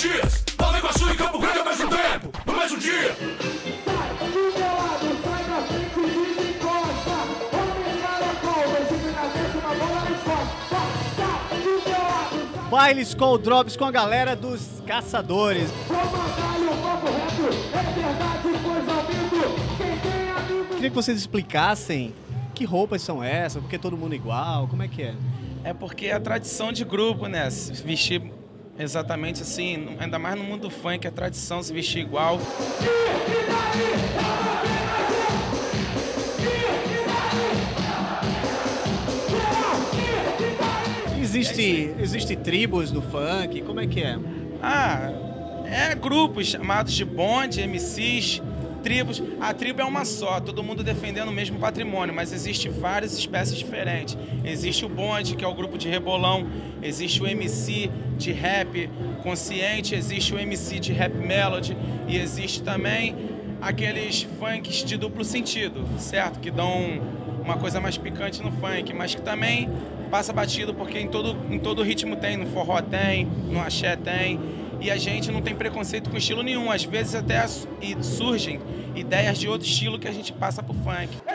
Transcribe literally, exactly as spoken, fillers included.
Caxias, Nova Iguaçu e Campo Grande ao mesmo tempo, no mesmo dia. Baile Skol Drops com a galera dos Caçadores. Queria que vocês explicassem que roupas são essas, porque todo mundo é igual, como é que é? É porque é a tradição de grupo, né? Se vestir exatamente assim, ainda mais no mundo do funk, é tradição se vestir igual. Existe, existe tribos no funk, como é que é? Ah, é grupos chamados de bonde, M Cs, tribos. A tribo é uma só, todo mundo defendendo o mesmo patrimônio, mas existe várias espécies diferentes. Existe o bonde, que é o grupo de rebolão, existe o M C de rap consciente, existe o M C de rap melody e existe também aqueles funks de duplo sentido, certo? Que dão uma coisa mais picante no funk, mas que também passa batido porque em todo, em todo ritmo tem, no forró tem, no axé tem. E a gente não tem preconceito com estilo nenhum. Às vezes até surgem ideias de outro estilo que a gente passa pro funk.